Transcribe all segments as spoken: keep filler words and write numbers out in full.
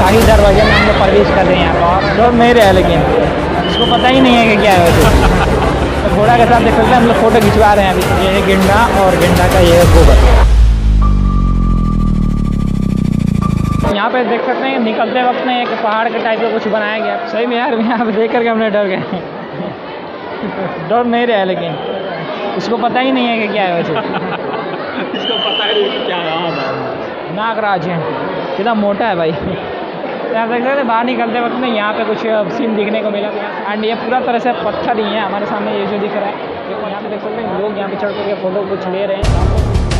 शाही दरवाजे में हम लोग प्रवेश कर रहे हैं यहाँ पर, और डर नहीं रहा, लेकिन इसको पता ही नहीं है कि क्या है वैसे। तो घोड़ा के साथ देख सकते हैं हम लोग फोटो खिंचवा रहे हैं अभी। ये है गेंडा और गेंडा का ये है गोबर। यहाँ पे देख सकते हैं निकलते वक्त में एक पहाड़ के टाइप का कुछ बनाया गया। सही में यार यहाँ पे देख करके हमने डर गए। डर नहीं रहा, लेकिन इसको पता ही नहीं है कि क्या है वैसे। इसको पता ही नहीं क्या है। नागराज है, कितना मोटा है भाई। यहाँ देख सकते हैं बाहर निकलते वक्त में यहाँ पे कुछ सीन दिखने को मिला। एंड ये पूरा तरह से पत्थर ही है हमारे सामने, ये जो दिख रहा है। देखो यहाँ पे देख सकते हैं लोग यहाँ पे चढ़ करके फोटो कुछ ले रहे हैं।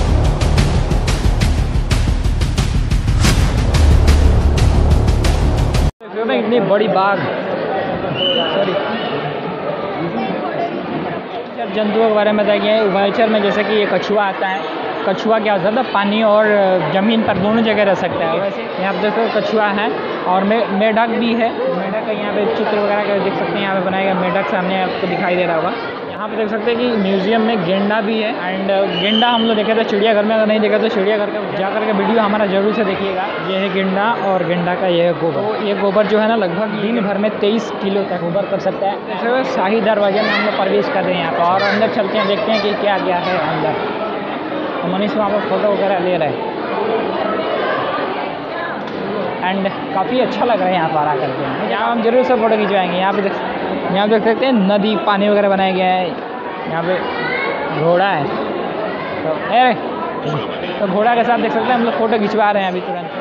इतनी बड़ी बाघ, सॉरी जंतुओं के बारे में बताया गया है। उभयचर में जैसे कि ये कछुआ आता है। कछुआ क्या होता है, पानी और ज़मीन पर दोनों जगह रह सकता है। वैसे यहाँ पे देखो कछुआ है और मे मेढक भी है। मेढक का यहाँ पे चित्र वगैरह का देख सकते हैं, यहाँ पे बनाया गया मेढक सामने आपको दिखाई दे रहा होगा। यहाँ पे देख सकते हैं कि म्यूजियम में गेंडा भी है। एंड गेंडा हम लोग देखे थे चिड़ियाघर में, अगर नहीं देखा तो चिड़ियाघर का जाकर के वीडियो हमारा जरूर से देखिएगा। ये है गेंडा और गेंडा का ये है गोबर। तो ये गोबर जो है ना लगभग दिन भर में तेईस किलो तक गोबर कर सकता है। जैसे शाही दरवाजे में हम लोग प्रवेश कर रहे हैं यहाँ पर, और अंदर चलते हैं, देखते हैं कि क्या क्या है अंदर। तो मनीष वहाँ पर फोटो वगैरह ले रहे हैं एंड काफ़ी अच्छा लग रहा है यहाँ पर आ करके। यहाँ हम जरूर से फोटो खिंचवाएंगे। यहाँ पे देख यहाँ देख सकते हैं नदी, पानी वगैरह बनाया गया है। यहाँ पे घोड़ा है, तो अरे तो घोड़ा के साथ देख सकते हैं हम लोग फोटो खिंचवा रहे हैं अभी तुरंत।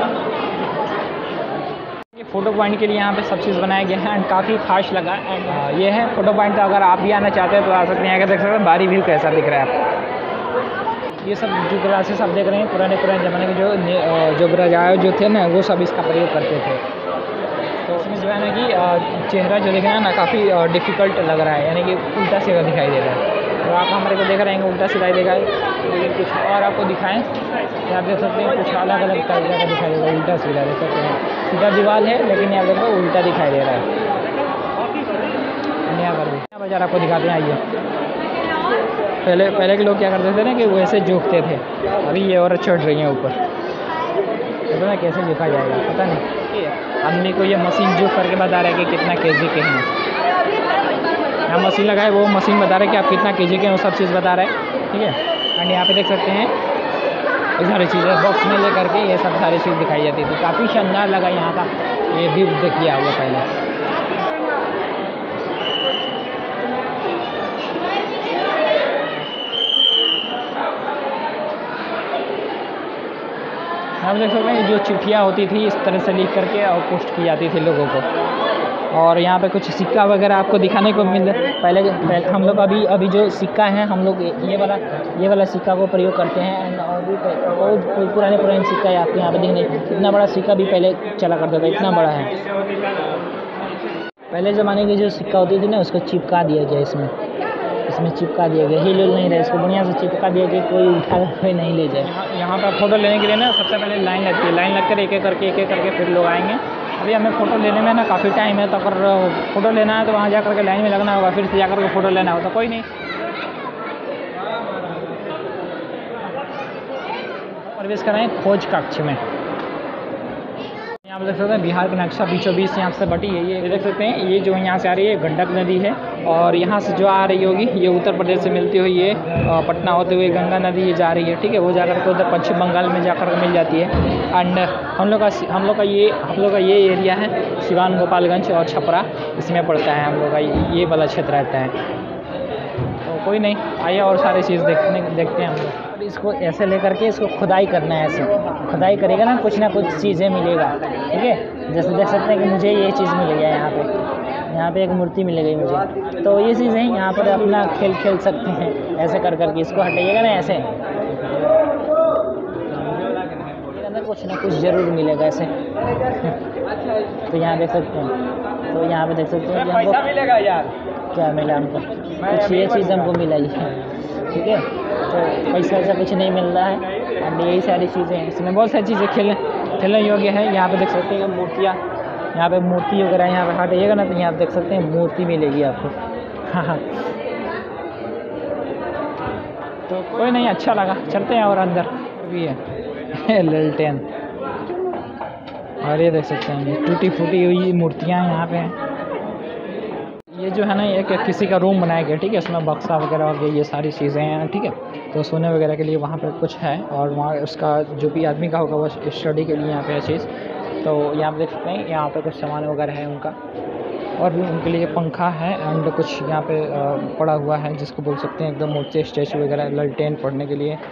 ये फ़ोटो पॉइंट के लिए यहाँ पे सब चीज़ बनाया गया है एंड काफ़ी खास लगा। एंड ये है फ़ोटो पॉइंट, तो अगर आप भी आना चाहते हैं तो आ सकते हैं। यहाँ देख सकते हैं बारी व्यू कैसा दिख रहा है आपको। ये सब जो ग्लासेस आप देख रहे हैं पुराने पुराने ज़माने के जो जो राजाए जो थे ना, वो सब इसका प्रयोग करते थे। तो इसमें जो है ना कि चेहरा जो दिख रहा है ना काफ़ी डिफ़िकल्ट लग रहा है, यानी कि उल्टा सीधा दिखाई दे रहा है। तो आप हमारे को देख रहे हैं उल्टा सीधा ही देगा, लेकिन कुछ और आपको दिखाएं तो आप देख सकते हैं कुछ अलग अलग तरीके का दिखाई देगा। उल्टा सीधा देख सकते हैं, सीधा दीवार है लेकिन यहाँ देखो उल्टा दिखाई दे रहा है। यहाँ पर भी बाजार आपको दिखाते हैं, आइए। पहले पहले के लोग क्या करते थे ना कि वैसे जोखते थे, अभी ये औरत चढ़ रही है ऊपर। पता ना कैसे जोखा जाएगा, पता नहीं। आदमी को ये मशीन जोख करके बता रहा है कि कितना केजी के हैं। यहाँ मशीन लगा है, वो मशीन बता रहा है कि आप कितना केजी के हैं, वो सब चीज़ बता रहा है। ठीक है, एंड यहाँ पे देख सकते हैं ये सारी चीज़ें बॉक्स में ले करके ये सब सारी चीज़ दिखाई जाती थी। काफ़ी शानदार लगा यहाँ का ये व्यू देखिए आप लोग पहले। आप देख सकते हैं जो चिट्ठियाँ होती थी इस तरह से लिख करके और पोस्ट की जाती थी लोगों को। और यहाँ पे कुछ सिक्का वगैरह आपको दिखाने को मिल रहा है। पहले पहले हम लोग अभी अभी जो सिक्का है हम लोग ये वाला ये वाला सिक्का को प्रयोग करते हैं। एंड और भी बहुत पुराने पुराने सिक्का आपको यहाँ पे देखने, इतना बड़ा सिक्का भी पहले चला करता था, इतना बड़ा है। पहले ज़माने की जो सिक्का होती थी ना उसको चिपका दिया गया, इसमें इसमें चिपका दिया गया, हिल हिल नहीं रहा, इसको बढ़िया से चिपका दिया गया, कोई उठा कोई नहीं ले जाए। यहाँ यहाँ पर फ़ोटो लेने के लिए ना सबसे पहले लाइन लगती है, लाइन लगकर एक एक करके एक एक करके फिर लोग आएंगे। अभी हमें फ़ोटो लेने में ना काफ़ी टाइम है, तो अगर फ़ोटो लेना है तो वहाँ जा कर के लाइन में लगना होगा, फिर से जा कर के फ़ोटो लेना होगा। तो कोई नहीं, प्रवेश कराएँ खोज कक्ष में। यहाँ पर देख सकते हैं बिहार का नक्शा बीचों बीच यहाँ से बटी है। ये देख सकते हैं ये जो यहाँ से आ रही है गंडक नदी है, और यहाँ से जो आ रही होगी ये उत्तर प्रदेश से मिलती हुई ये पटना होते हुए गंगा नदी ये जा रही है। ठीक है, वो जाकर के उधर पश्चिम बंगाल में जाकर मिल जाती है। एंड हम लोग का हम लोग का ये हम लोग का ये एरिया है सिवान, गोपालगंज और छपरा, इसमें पड़ता है हम लोग का ये वाला क्षेत्र रहता है। तो कोई नहीं, आइए और सारी चीज़ देखने देखते हैं हम लोग। इसको ऐसे लेकर के इसको खुदाई करना है, ऐसे खुदाई करेगा ना कुछ ना कुछ चीज़ें मिलेगा। ठीक है, जैसे देख सकते हैं कि मुझे ये चीज़ मिल गया यहाँ पे, यहाँ पे एक मूर्ति मिल गई मुझे। तो ये चीज़ें यहाँ पर अपना खेल खेल सकते हैं ऐसे कर करके। इसको हटाइएगा ना ऐसे, अंदर कुछ ना कुछ ज़रूर मिलेगा ऐसे। तो यहाँ देख सकते हैं, तो यहाँ पे देख सकते हैं कि हमको मिलेगा यार, क्या मिला हमको, कुछ ये चीज़ हमको मिला ही। ठीक है, तो पैसा ऐसा कुछ नहीं मिल रहा है। एंड यही सारी चीज़ें हैं, इसमें बहुत सारी चीज़ें खेलने खेलने योग्य है। यहाँ पे देख सकते हैं मूर्तियाँ, यहाँ पे मूर्ति वगैरह यहाँ पे हटाइएगा ना तो यहाँ देख सकते हैं मूर्ति मिलेगी आपको। हाँ हाँ, तो कोई नहीं, अच्छा लगा, चलते हैं और अंदर भी है ललटेन। और ये देख सकते हैं ये टूटी फूटी हुई मूर्तियाँ यहाँ पे हैं। ये जो है ना एक किसी का रूम बनाया गया, ठीक है, इसमें बक्सा वगैरह और ये सारी चीज़ें हैं, ठीक है। तो सोने वगैरह के लिए वहाँ पे कुछ है, और वहाँ उसका जो भी आदमी का होगा वो स्टडी के लिए यहाँ पे है चीज़। तो यहाँ पे देख सकते हैं यहाँ पे कुछ सामान वगैरह है उनका, और भी उनके लिए पंखा है एंड कुछ यहाँ पे पड़ा हुआ है जिसको बोल सकते हैं एकदम मोटे स्टैचू वगैरह, ललटेन पढ़ने के लिए।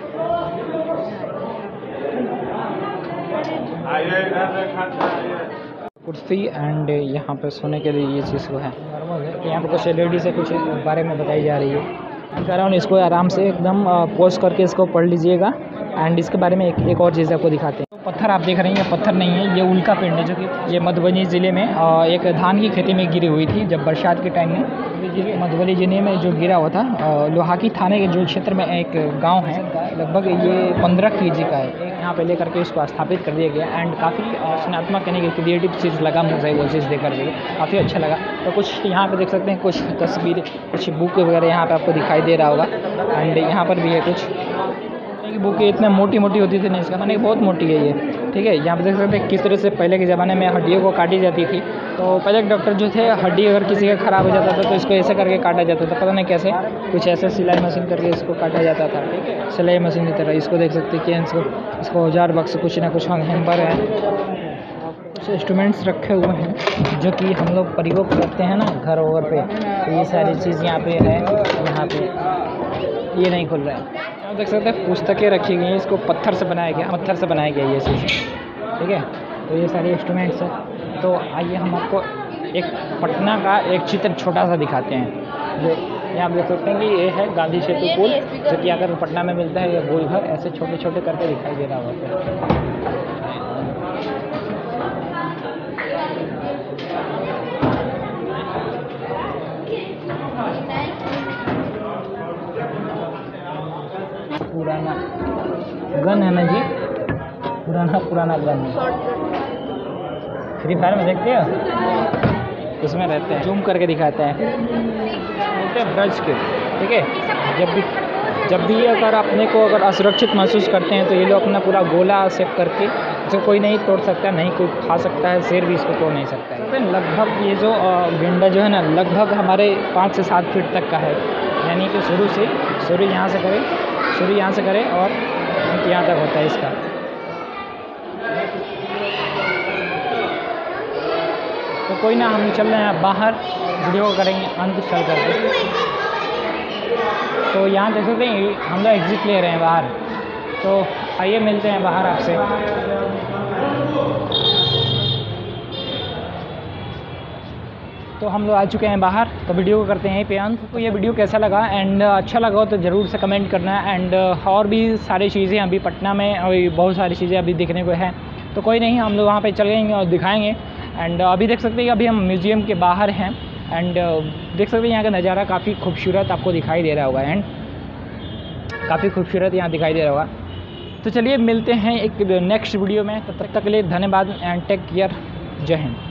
कुर्सी एंड यहाँ पे सोने के लिए ये चीज़ वो है नॉर्मल है। यहाँ पे कुछ लेडी से कुछ बारे में बताई जा रही है। मैं कह रहा हूँ इसको आराम से एकदम पोज करके इसको पढ़ लीजिएगा। एंड इसके बारे में एक, एक और चीज़ आपको दिखाते हैं। तो पत्थर आप देख रहे हैं, ये पत्थर नहीं है, ये उल्का पिंड है जो कि ये मधुबनी ज़िले में एक धान की खेती में गिरी हुई थी जब बरसात के टाइम में। मधुबनी ज़िले में जो गिरा हुआ था, लोहाकी थाने के जो क्षेत्र में एक गांव है, लगभग ये पंद्रह के जी का है। यहाँ पे लेकर के इसको स्थापित कर दिया गया एंड काफ़ी रचनात्मक यानी कि क्रिएटिव चीज़ लगा मुझे वो चीज़ देख कर के काफ़ी अच्छा लगा। तो कुछ यहाँ पे देख सकते हैं कुछ तस्वीर, कुछ बुक वगैरह यहाँ पे आपको दिखाई दे रहा होगा। एंड यहाँ पर भी है कुछ बुक, इतने मोटी मोटी होती थी नहीं, इसका मैंने बहुत मोटी है ये, ठीक है। यहाँ पे देख सकते हैं किस तरह से पहले के ज़माने में हड्डियों को काटी जाती थी। तो पहले डॉक्टर जो थे, हड्डी अगर किसी का ख़राब हो जाता था तो इसको ऐसे करके काटा जाता था, पता नहीं कैसे, कुछ ऐसे सिलाई मशीन करके इसको काटा जाता था, सिलाई मशीन की तरह। इसको देख सकते हैं कि इसको इसको औजार बक्स कुछ ना कुछ हैम्पर है, कुछ इंस्ट्रूमेंट्स रखे हुए हैं जो कि हम लोग प्रयोग करते हैं ना घर ओवर पे। तो ये सारी चीज़ यहाँ पे है। यहाँ पे ये नहीं खुल रहा है। आप देख सकते हैं पुस्तकें रखी गई हैं, इसको पत्थर से बनाया गया, पत्थर से बनाया गया ये चीज़, ठीक है। तो ये सारे इंस्ट्रूमेंट्स हैं। तो आइए हम आपको एक पटना का एक चित्र छोटा सा दिखाते हैं। जो यहाँ आप देख सकते हैं कि ये है गांधी सेतु पुल, जो कि अगर पटना में मिलता है। ये गोल घर ऐसे छोटे छोटे करके दिखाई दे रहा होगा। पुराना गन है ना जी, पुराना पुराना गन है। फ्री फायर में देखते हो, उसमें रहते हैं, जूम करके दिखाते हैं, बोलते हैं ब्रज के, ठीक है। जब भी जब भी अगर अपने को अगर असुरक्षित महसूस करते हैं तो ये लोग अपना पूरा गोला सेट करके, इसको कोई नहीं तोड़ सकता, नहीं कोई खा सकता है, शेर भी इसको तोड़ नहीं सकता है। तो लगभग ये जो गेंडा जो है ना, लगभग हमारे पाँच से सात फीट तक का है, यानी कि शुरू से शुरू यहाँ से करें शुरू यहाँ से करें और यहाँ तक होता है इसका। तो कोई ना, हम चल रहे हैं बाहर, वीडियो करेंगे अंत चल करके। तो यहाँ देख सकते हैं हम लोग एग्जिट ले रहे हैं बाहर। तो आइए मिलते हैं बाहर आपसे। तो हम लोग आ चुके हैं बाहर, तो वीडियो को करते हैं यहीं पे अंत। तो ये वीडियो कैसा लगा एंड अच्छा लगा हो तो ज़रूर से कमेंट करना है। एंड और भी सारी चीज़ें अभी पटना में अभी बहुत सारी चीज़ें अभी देखने को है, तो कोई नहीं, हम लोग वहाँ पे चल जाएंगे और दिखाएंगे। एंड अभी देख सकते हैं कि अभी हम म्यूज़ियम के बाहर हैं। एंड देख सकते हैं यहाँ का नज़ारा काफ़ी खूबसूरत आपको दिखाई दे रहा होगा, एंड काफ़ी खूबसूरत यहाँ दिखाई दे रहा होगा। तो चलिए मिलते हैं एक नेक्स्ट वीडियो में, तब तक के लिए धन्यवाद एंड टेक केयर। जय हिंद।